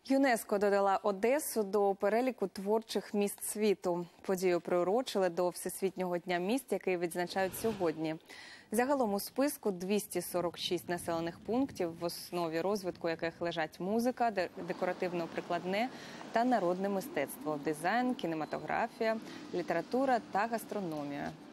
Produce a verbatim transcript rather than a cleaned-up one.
ЮНЕСКО додала Одесу до переліку творчих міст світу. Подію приурочили до Всесвітнього дня міст, який відзначають сьогодні. Загалом у списку двісті сорок шість населених пунктів, в основі розвитку яких лежать музика, декоративно-прикладне та народне мистецтво, дизайн, кінематографія, література та гастрономія.